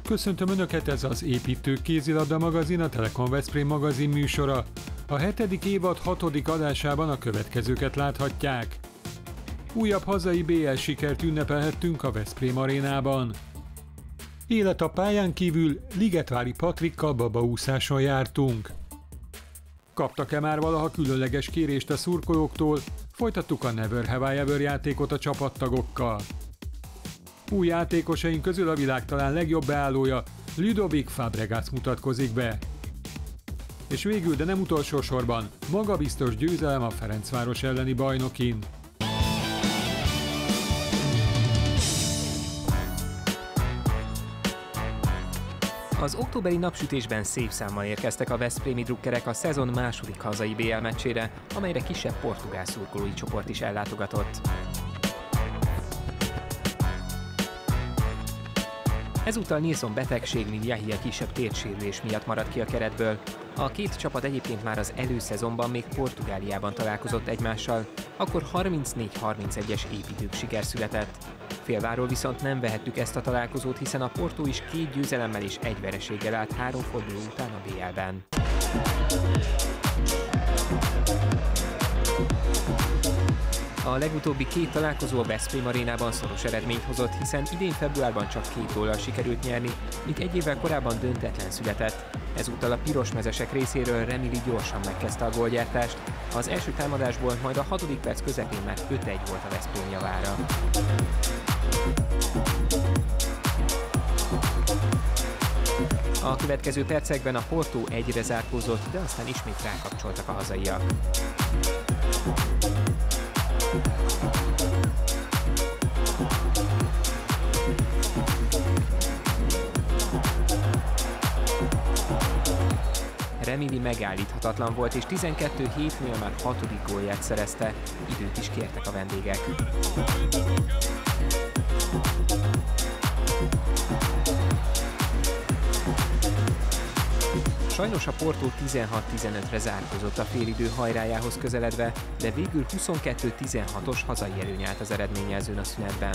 Köszöntöm Önöket, ez az Építők Kézilabda magazin, a Telekom Veszprém magazin műsora. A 7. évad 6. adásában a következőket láthatják. Újabb hazai BL sikert ünnepelhettünk a Veszprém arénában. Élet a pályán kívül Ligetvári Patrikkal babaúszáson jártunk. Kaptak-e már valaha különleges kérést a szurkolóktól? Folytattuk a Never Have I Ever játékot a csapattagokkal. Új játékosaink közül a világ talán legjobb beállója, Ludovic Fabregas mutatkozik be. És végül, de nem utolsó sorban, magabiztos győzelem a Ferencváros elleni bajnokin. Az októberi napsütésben szép számmal érkeztek a veszprémi drukkerek a szezon második hazai BL meccsére, amelyre kisebb portugál szurkolói csoport is ellátogatott. Ezúttal Nilsson betegség, mint Yahia kisebb térsérülés miatt maradt ki a keretből. A két csapat egyébként már az előszezonban még Portugáliában találkozott egymással, akkor 34-31-es építők siker született. Félváról viszont nem vehettük ezt a találkozót, hiszen a Porto is 2 győzelemmel és 1 vereséggel állt 3 forduló után a BL-ben. A legutóbbi 2 találkozó a Veszprém arénában szoros eredményt hozott, hiszen idén februárban csak 2 góllal sikerült nyerni, míg egy évvel korábban döntetlen született. Ezúttal a pirosmezesek részéről Remili gyorsan megkezdte a gólgyártást. Az első támadásból majd a 6. perc közepén már 5-1 volt a Veszprém javára. A következő percekben a Porto 1-re zárkózott, de aztán ismét rákapcsoltak a hazaiak. Remili megállíthatatlan volt, és 12-7-nél már 6. gólját szerezte, időt is kértek a vendégek. Sajnos a Porto 16-15-re zárkózott a félidő hajrájához közeledve, de végül 22-16-os hazai előny állt az eredményjelzőn a szünetben.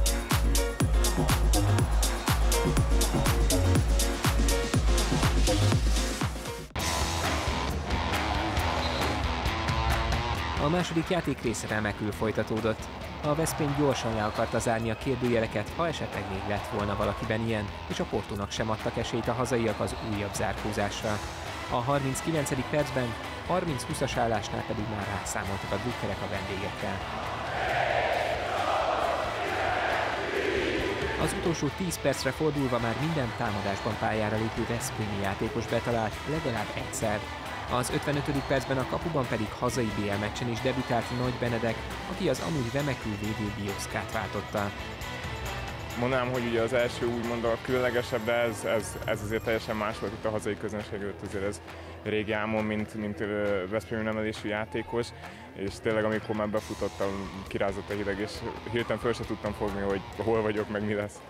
A második játékrész remekül folytatódott. A Veszprém gyorsan le akarta zárni a kérdőjeleket, ha esetleg még lett volna valakiben ilyen, és a Portónak sem adtak esélyt a hazaiak az újabb zárkózásra. A 39. percben 30-20-as állásnál pedig már rászámoltak a drukkerek a vendégekkel. Az utolsó 10 percre fordulva már minden támadásban pályára lépő veszprémi játékos betalált legalább egyszer. Az 55. percben a kapuban pedig hazai BL meccsen is debütált Nagy Benedek, aki az amúgy remekül védő Bioszkát váltotta. Mondanám, hogy ugye az első úgymond a különlegesebb, de ez azért teljesen más volt itt a hazai közönség előtt, azért ez régi álmom, mint veszprémi nevelésű játékos, és tényleg amikor már befutottam, kirázott a hideg, és hirtelen föl se tudtam fogni, hogy hol vagyok, meg mi lesz.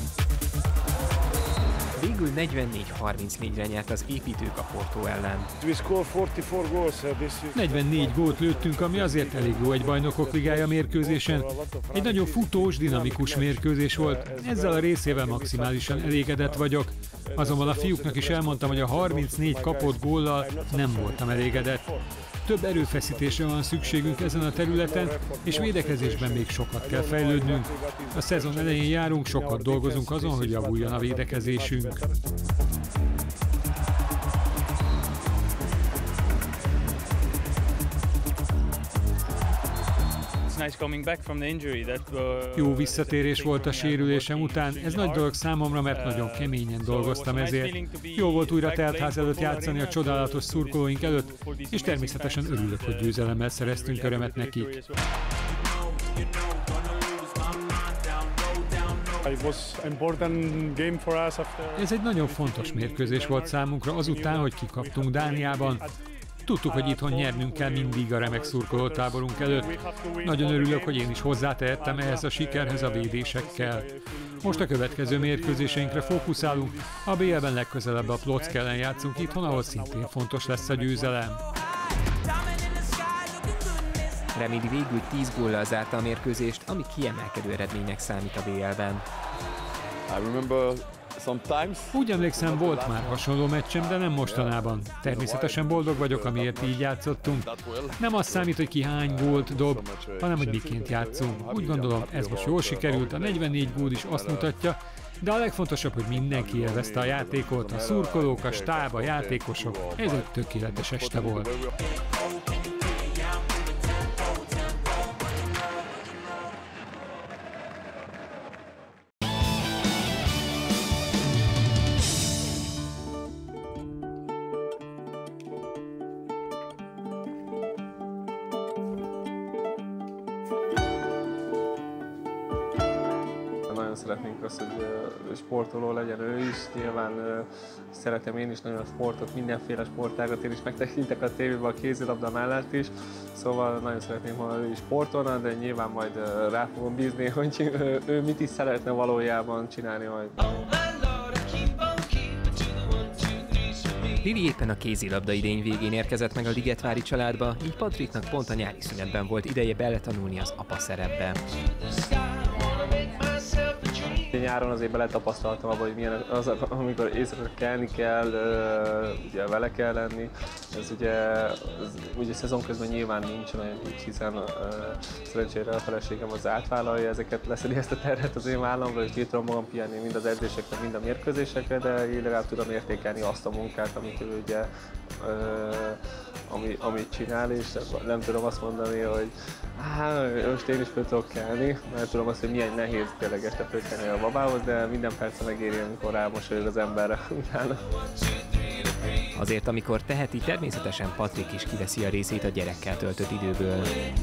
Végül 44-34-re nyert az építők a Porto ellen. 44 gólt lőttünk, ami azért elég jó egy bajnokok ligája mérkőzésen. Egy nagyon futós, dinamikus mérkőzés volt, ezzel a részével maximálisan elégedett vagyok. Azonban a fiúknak is elmondtam, hogy a 34 kapott góllal nem voltam elégedett. Több erőfeszítésre van szükségünk ezen a területen, és védekezésben még sokat kell fejlődnünk. A szezon elején járunk, sokat dolgozunk azon, hogy javuljon a védekezésünk. Jó visszatérés volt a sérülésem után, ez nagy dolog számomra, mert nagyon keményen dolgoztam ezért. Jó volt újra teltház előtt játszani a csodálatos szurkolóink előtt, és természetesen örülök, hogy győzelemmel szereztünk örömet nekik. Ez egy nagyon fontos mérkőzés volt számunkra azután, hogy kikaptunk Dániában. Tudtuk, hogy itthon nyernünk kell mindig a remek szurkolótáborunk előtt. Nagyon örülök, hogy én is hozzátehettem ehhez a sikerhez a védésekkel. Most a következő mérkőzéseinkre fókuszálunk, a BL-ben legközelebb a Plock ellen játszunk itthon, ahol szintén fontos lesz a győzelem. Remili végül 10 góllal zárta a mérkőzést, ami kiemelkedő eredménynek számít a BL-ben. Úgy emlékszem, volt már hasonló meccsem, de nem mostanában. Természetesen boldog vagyok, amiért így játszottunk. Nem az számít, hogy ki hány gólt dob, hanem hogy miként játszunk. Úgy gondolom, ez most jól sikerült, a 44 gól is azt mutatja, de a legfontosabb, hogy mindenki élvezte a játékot, a szurkolók, a stáb, a játékosok. Ez egy tökéletes este volt. Nagyon szeretnénk azt, hogy sportoló legyen ő is. Nyilván szeretem én is nagyon a sportot, mindenféle sportágat, én is megtekintek a tévében a kézilabda mellett is. Szóval nagyon szeretném, ha ő is sportolna, de nyilván majd rá fogom bízni, hogy ő mit is szeretne valójában csinálni majd. Lili éppen a kézilabda idény végén érkezett meg a Ligetvári családba, így Patricknak pont a nyári szünetben volt ideje beletanulni az apa szerepbe. Nyáron azért beletapasztaltam abba, hogy milyen az, amikor éjszaka kelni kell, ugye vele kell lenni. Ez ugye szezon közben nyilván nincs olyan így, hiszen szerencsére a feleségem az átvállalja ezeket, leszedi ezt a terhet az én vállamra, és ki tudom magam pihenni mind az edzésekre, mind a mérkőzésekre, de én legalább tudom értékelni azt a munkát, amit ő ugye amit csinál, és nem tudom azt mondani, hogy most én is föl tudok kelni, mert tudom azt, hogy milyen nehéz tényleg este fölkelni a babához, de minden persze megéri, amikor rámosolyog az emberre utána. Azért, amikor teheti, természetesen Patrick is kiveszi a részét a gyerekkel töltött időből.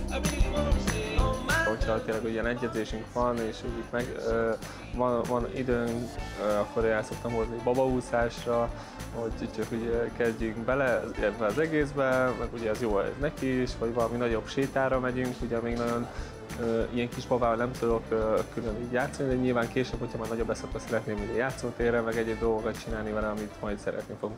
Hogyha tényleg ilyen egyezésünk van, és úgy van időnk, akkor el szoktam hozni babaúszásra, hogy csak ugye kezdjünk bele ebbe az egészbe, meg ugye az jó ez neki is, vagy valami nagyobb sétára megyünk, ugye még nagyon ilyen kis babával nem tudok külön így játszani, de nyilván később, hogyha már nagyobb lesz, akkor szeretném ugye játszótérre, meg egyéb dolgokat csinálni vele, amit majd szeretni fogunk.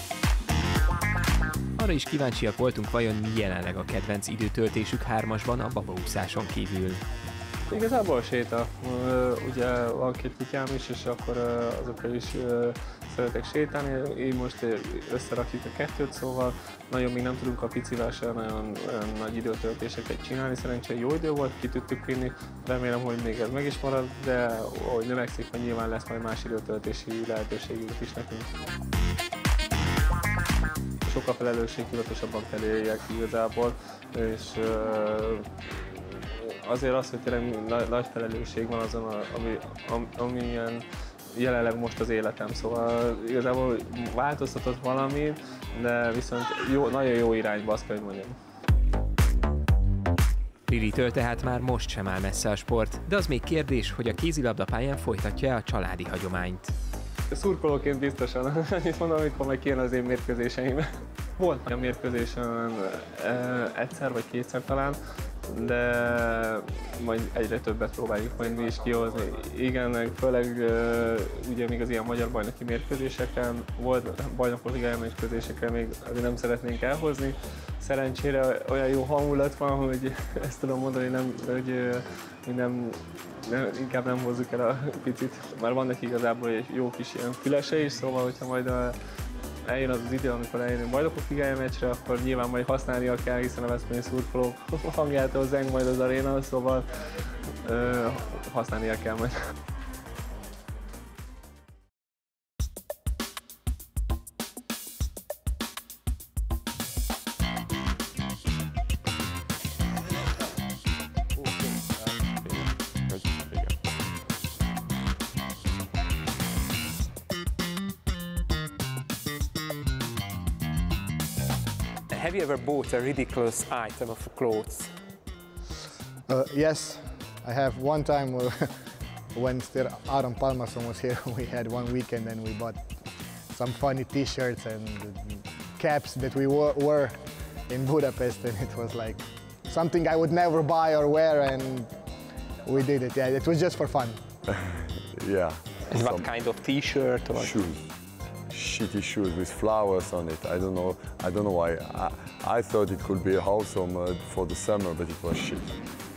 Arra is kíváncsiak voltunk, vajon mi jelenleg a kedvenc időtöltésük hármasban a babaúszáson kívül. Igazából séta. Ugye van két kutyám is, és akkor azokkal is szeretek sétálni. Én most összerakjuk a kettőt, szóval nagyon még nem tudunk a picivel sem nagyon nagy időtöltéseket csinálni. Szerencsére jó idő volt, ki tudtuk vinni. Remélem, hogy még ez meg is marad, de ahogy növekszik, hogy nyilván lesz majd más időtöltési lehetőségünk is nekünk. Sokkal felelősségtudatosabban kell éljek igazából, és azért az, hogy tényleg nagy felelősség van azon, amilyen jelenleg most az életem, szóval igazából változtatott valami, de viszont nagyon jó irányba, azt kell, hogy mondjam. Lilitől tehát már most sem áll messze a sport, de az még kérdés, hogy a kézilabdapályán folytatja a családi hagyományt. Szurkolóként biztosan, annyit mondom, amikor meg kijön az én mérkőzéseim. Volt olyan mérkőzésen egyszer vagy kétszer talán, de majd egyre többet próbáljuk majd mi is kihozni. Igen, főleg ugye még az ilyen magyar bajnoki mérkőzéseken, volt bajnokok ligája mérkőzéseken még azért nem szeretnénk elhozni. Szerencsére olyan jó hangulat van, hogy ezt tudom mondani, inkább nem hozzuk el a picit. Már vannak igazából egy jó kis ilyen fülese is, szóval hogyha majd eljön az idő, amikor eljön a bajnokok ligája meccsre, akkor nyilván majd használnia kell, hiszen a veszprémi szurkolók hangjától zeng majd az aréna, szóval használnia kell majd. Have you ever bought a ridiculous item of clothes? Yes, I have. One time when still Aron Palmarsson was here, we had one weekend and we bought some funny t-shirts and caps that we wore in Budapest, and it was like something I would never buy or wear, and we did it. Yeah, it was just for fun. Yeah. And what kind of t-shirt? Or shoes. Shitty shoes with flowers on it. I don't know why. I thought it could be awesome for the summer, but it was shit.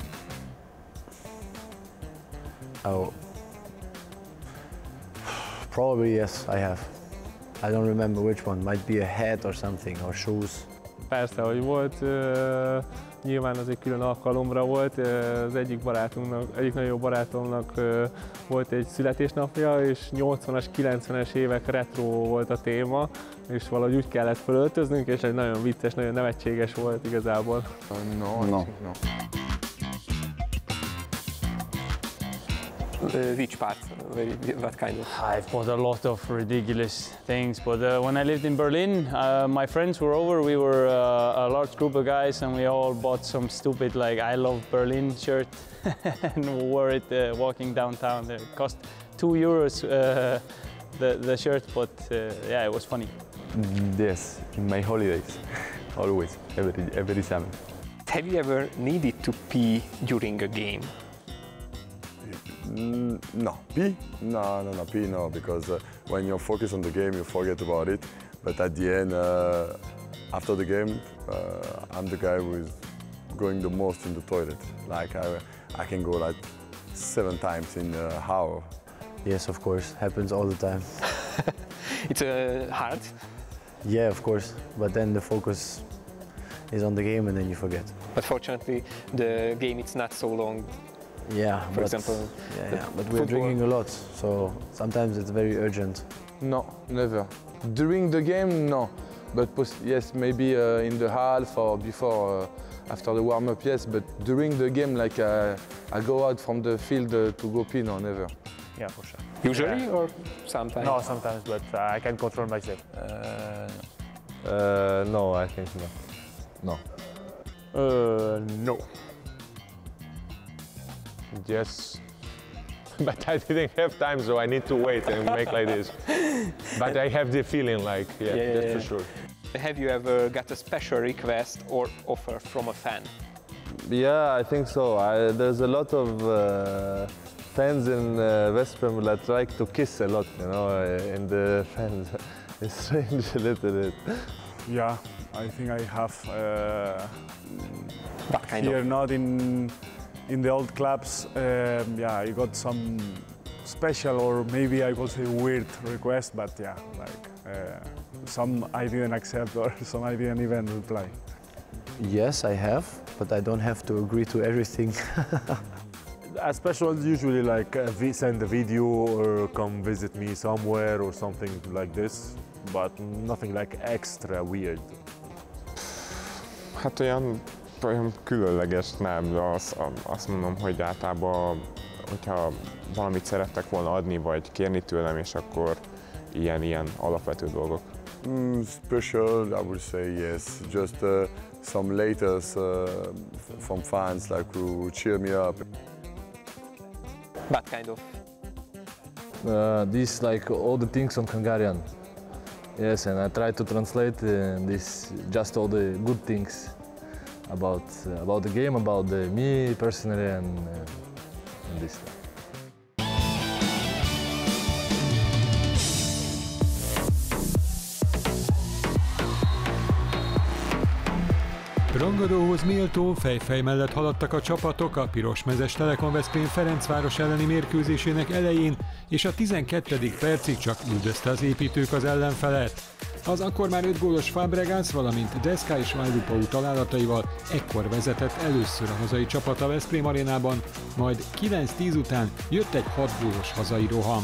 Oh. Probably yes, I have. I don't remember which one. Might be a hat or something, or shoes. Persze, hogy volt, nyilván az egy külön alkalomra volt, az egyik nagyon jó barátomnak volt egy születésnapja, és 80-as, 90-es évek retro volt a téma, és valahogy úgy kellett felöltöznünk, és egy nagyon vicces, nagyon nevetséges volt igazából. No. Which part? What kind of? I've bought a lot of ridiculous things, but when I lived in Berlin, my friends were over. We were a large group of guys, and we all bought some stupid, like, I love Berlin shirt and wore it walking downtown. It cost €2 the shirt, but yeah, it was funny. Yes, in my holidays, always, every summer. Have you ever needed to pee during a game? No, pee? No, pee no, because when you're focused on the game, you forget about it. But at the end, after the game, I'm the guy who is going the most in the toilet. Like I can go like 7 times in an hour. Yes, of course, happens all the time. It's hard. Yeah, of course, but then the focus is on the game and then you forget. But fortunately, the game is not so long. Yeah, for example. Yeah, but we're drinking a lot, so sometimes it's very urgent. No, never. During the game, no. But yes, maybe in the half or before, after the warm-up, yes. But during the game, like I go out from the field to go pee, no, never. Yeah, for sure. Usually or sometimes? No, sometimes, but I can control myself. No, I think no. No. No. Yes, but I didn't have time, so I need to wait and make like this. But I have the feeling, like, yeah, that's for sure. Have you ever got a special request or offer from a fan? Yeah, I think so. There's a lot of fans in Veszprém that like to kiss a lot, you know, and the fans. It's strange a little bit. Yeah, I think I have. What kind here, of? not in the old clubs. Yeah, I got some special or maybe I will say weird request, but yeah, like some I didn't accept or some I didn't even reply. Yes, I have, but I don't have to agree to everything. Special usually like send a video or come visit me somewhere or something like this, but nothing like extra weird. Hát olyan különleges nem, de azt mondom, hogy általában, hogyha valamit szerettek volna adni, vagy kérni tőlem, és akkor ilyen alapvető dolgok. Special, I would say yes. Just some letters from fans, like who cheer me up. What kind of? This like all the things on Hungarian. Yes, and I try to translate this just all the good things about the game, about me personally, and this stuff. Rangadóhoz méltó fejfej mellett haladtak a csapatok a pirosmezes Telekom Veszprém Ferencváros elleni mérkőzésének elején, és a 12. percig csak üldözte az építők az ellenfelet. Az akkor már 5 gólos Fabregas, valamint Deska és Vajlupau találataival ekkor vezetett először a hazai csapat a Veszprém arénában, majd 9-10 után jött egy 6 gólos hazai roham.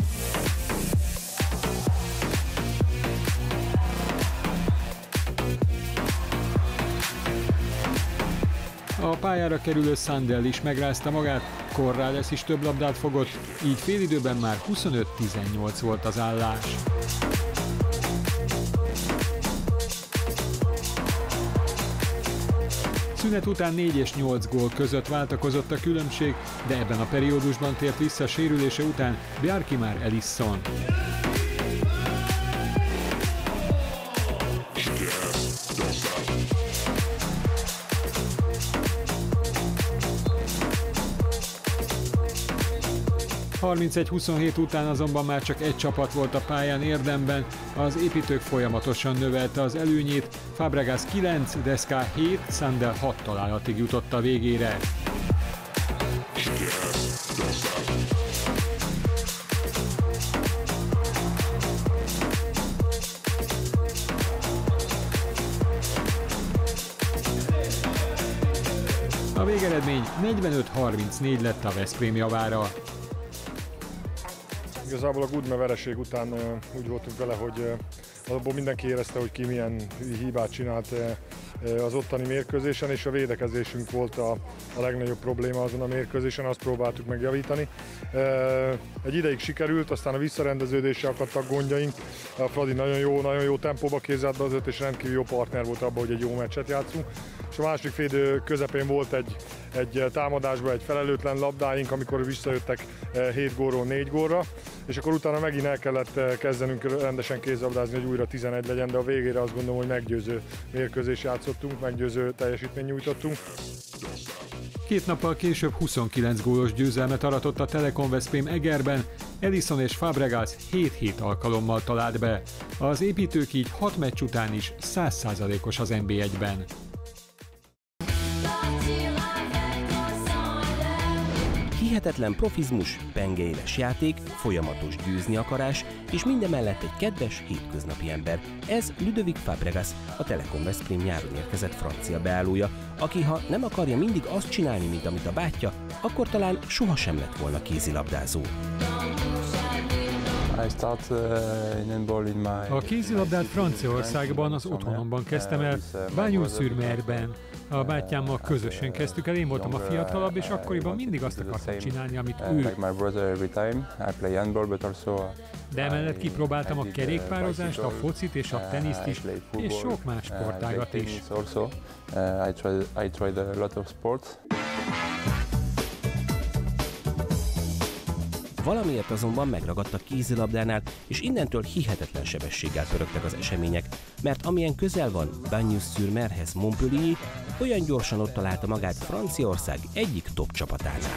A pályára kerülő Sandell is megrázta magát, Corrales is több labdát fogott, így félidőben már 25-18 volt az állás. Szünet után 4 és 8 gól között váltakozott a különbség, de ebben a periódusban tért vissza sérülése után Bjarki-Már Elisson. A 31-27 után azonban már csak egy csapat volt a pályán érdemben, az építők folyamatosan növelte az előnyét, Fabregas 9, Deska 7, Sandell 6 találatig jutott a végére. A végeredmény 45-34 lett a Veszprém javára. Igazából a Gudme vereség után úgy voltunk vele, hogy abból mindenki érezte, hogy ki milyen hibát csinált az ottani mérkőzésen, és a védekezésünk volt a legnagyobb probléma azon a mérkőzésen, azt próbáltuk megjavítani. Egy ideig sikerült, aztán a visszarendeződéssel akadtak gondjaink. A Fradi nagyon jó tempóba kézelt be azért, és rendkívül jó partner volt abban, hogy egy jó meccset játszunk. És a második félidő közepén volt egy támadásban egy felelőtlen labdáink, amikor visszajöttek 7 gólról 4 gólra, és akkor utána megint el kellett kezdenünk rendesen kézlabdázni, hogy újra 11 legyen, de a végére azt gondolom, hogy meggyőző mérkőzést játszottunk, meggyőző teljesítményt nyújtottunk. 2 nappal később 29 gólos győzelmet aratott a Telekom Veszprém Egerben, Ellison és Fabregas 7-7 alkalommal talált be. Az építők így 6 meccs után is 100%-os az NB1-ben. Hihetetlen profizmus, pengeéles játék, folyamatos győzni akarás, és mindemellett egy kedves, hétköznapi ember. Ez Ludovic Fabregas, a Telekom Veszprém nyáron érkezett francia beállója, aki ha nem akarja mindig azt csinálni, mint amit a bátyja, akkor talán sohasem lett volna kézilabdázó. A kézilabdát Franciaországban, az otthonomban kezdtem el, Bagnols-sur-Merben. A bátyámmal közösen kezdtük el, én voltam a fiatalabb, és akkoriban mindig azt akartam csinálni, amit ő. De emellett kipróbáltam a kerékpározást, a focit és a teniszt is, és sok más sportágat is. Valamiért azonban megragadt a kézilabdánál, és innentől hihetetlen sebességgel pörögtek az események, mert amilyen közel van Bagnols-sur-Merhez Montpellier, olyan gyorsan ott találta magát Franciaország egyik top csapatánál.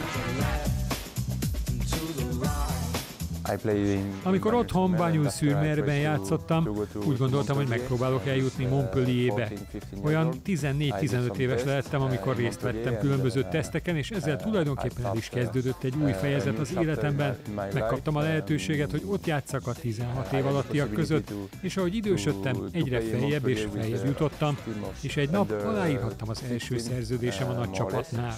Amikor otthon Bagnols-sur-Merben játszottam, úgy gondoltam, hogy megpróbálok eljutni Montpellierbe. Olyan 14-15 éves lehettem, amikor részt vettem különböző teszteken, és ezzel tulajdonképpen el is kezdődött egy új fejezet az életemben. Megkaptam a lehetőséget, hogy ott játsszak a 16 év alattiak között, és ahogy idősödtem, egyre feljebb és feljebb jutottam, és egy nap aláírhattam az első szerződésem a nagy csapatnál.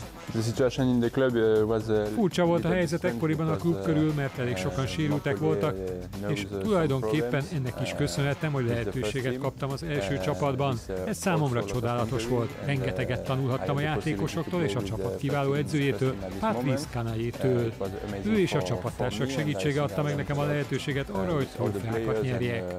Furcsa volt a helyzet ekkoriban a klub körül, mert elég sokan sérültek voltak, és tulajdonképpen ennek is köszönhetem, hogy lehetőséget kaptam az első csapatban. Ez számomra csodálatos volt. Rengeteget tanulhattam a játékosoktól és a csapat kiváló edzőjétől, Patrice Canayétől. Ő és a csapattársak segítsége adta meg nekem a lehetőséget arra, hogy trófeákat nyerjek.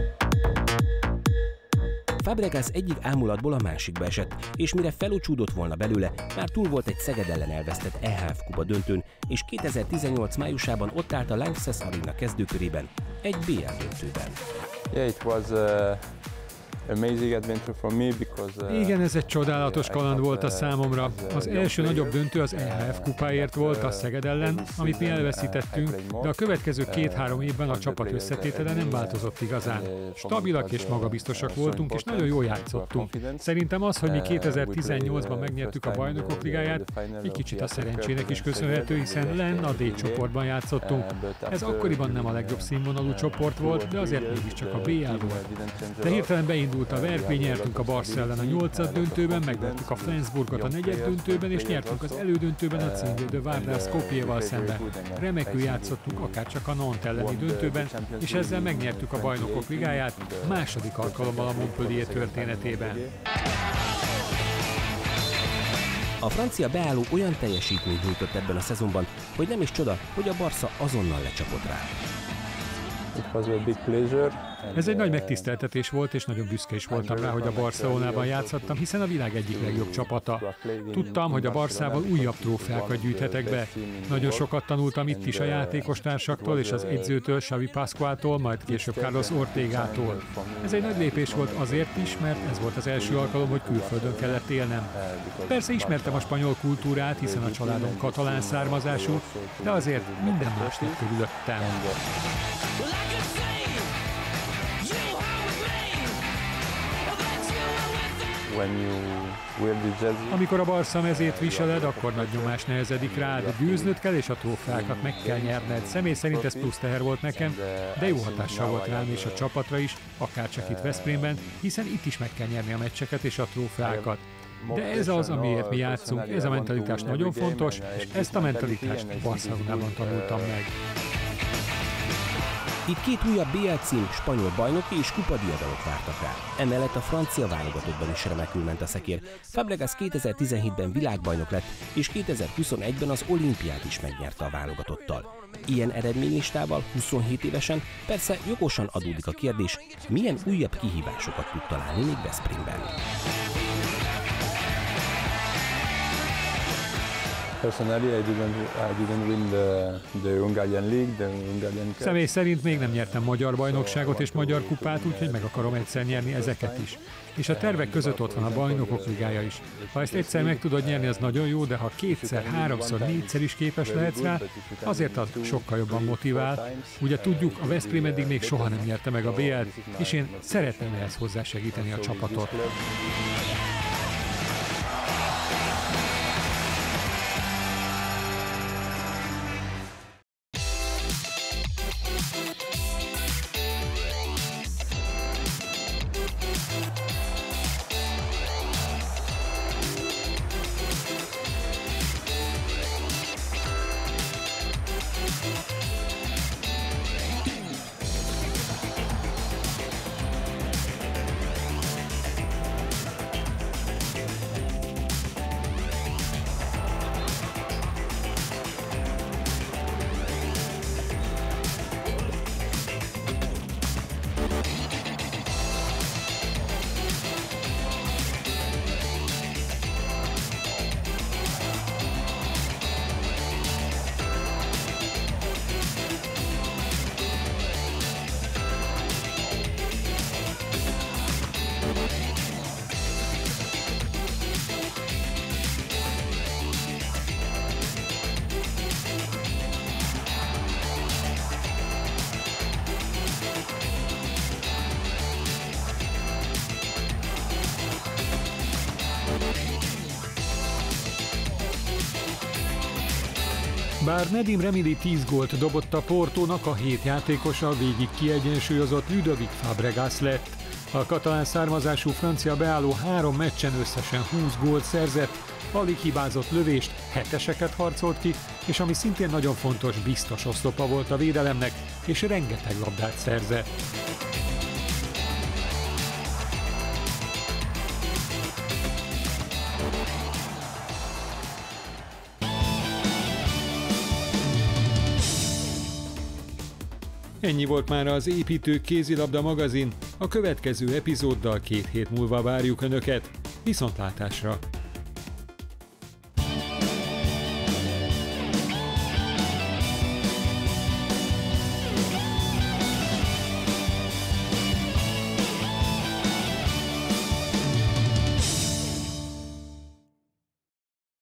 Fabregas egyik ámulatból a másikba esett, és mire felocsúdott volna belőle, már túl volt egy Szeged ellen elvesztett EHF Kupa döntőn, és 2018 májusában ott állt a Lanxess Arena kezdőkörében, egy BL döntőben. Igen, ez egy csodálatos kaland volt a számomra. Az első nagyobb döntő az EHF kupáért volt a Szeged ellen, amit mi elveszítettünk, de a következő 2-3 évben a csapat összetétele nem változott igazán. Stabilak és magabiztosak voltunk, és nagyon jól játszottunk. Szerintem az, hogy mi 2018-ban megnyertük a Bajnokok Ligáját, egy kicsit a szerencsének is köszönhető, hiszen lenn a D csoportban játszottunk. Ez akkoriban nem a legjobb színvonalú csoport volt, de azért mégiscsak a BL volt. De hirtelen beindult a verpény, nyertünk a Barca ellen a 8. döntőben, megvertük a Flensburgot a 4. döntőben, és nyertünk az elődöntőben a címvédő Vardar Skopjeval szemben. Remekül játszottunk akárcsak a Nantes elleni döntőben, és ezzel megnyertük a Bajnokok Ligáját második alkalommal a Montpellier történetében. A francia beálló olyan teljesítményt nyújtott ebben a szezonban, hogy nem is csoda, hogy a Barca azonnal lecsapott rá. Ez egy nagy megtiszteltetés volt, és nagyon büszke is voltam rá, hogy a Barcelonában játszhattam, hiszen a világ egyik legjobb csapata. Tudtam, hogy a Barszával újabb trófeákat gyűjthetek be. Nagyon sokat tanultam itt is a játékostársaktól és az edzőtől, Xavi Pascualtól, majd később Carlos Ortegától. Ez egy nagy lépés volt azért is, mert ez volt az első alkalom, hogy külföldön kellett élnem. Persze ismertem a spanyol kultúrát, hiszen a családom katalán származású, de azért minden más lett körülöttem. Amikor a Barca mezét viseled, akkor nagy nyomás nehezedik rád, győznöd kell és a trófeákat meg kell nyerned. Személy szerint ez plusz teher volt nekem, de jó hatással volt rám és a csapatra is, akárcsak itt Veszprémben, hiszen itt is meg kell nyerni a meccseket és a trófeákat. De ez az, amiért mi játszunk, ez a mentalitás nagyon fontos, és ezt a mentalitást Barcelonában tanultam meg. Itt két újabb BL cím, spanyol bajnoki és kupadiadalok vártak rá. Emellett a francia válogatottban is remekül ment a szekér. Fabregas 2017-ben világbajnok lett, és 2021-ben az olimpiát is megnyerte a válogatottal. Ilyen eredménylistával 27 évesen persze jogosan adódik a kérdés, milyen újabb kihívásokat tud találni még Veszprémben. Personally, I didn't win the Hungarian League, the Hungarian Cup. Személy szerint még nem nyertem magyar bajnokságot és magyar kupát, úgyhogy meg akarom egyszer nyerni ezeket is. És a tervek között ott van a bajnokok ligája is. Ha ezt egyszer meg tudod nyerni, az nagyon jó, de ha kétszer, háromszor, négyszer is képes lehetsz rá, azért az sokkal jobban motivál. Ugye tudjuk, a Veszprém eddig még soha nem nyerte meg a BL-t, és én szeretném ehhez hozzásegíteni a csapatot. Bár Nedim Remedi 10 gólt dobott a Portónak, a 7 játékosa végig kiegyensúlyozott Ludovic Fabregas lett. A katalán származású francia beálló 3 meccsen összesen 20 gólt szerzett, alig hibázott lövést, 7-eseket harcolt ki, és ami szintén nagyon fontos, biztos oszlopa volt a védelemnek, és rengeteg labdát szerzett. Ennyi volt már az Építők kézilabda magazin, a következő epizóddal 2 hét múlva várjuk Önöket. Viszontlátásra!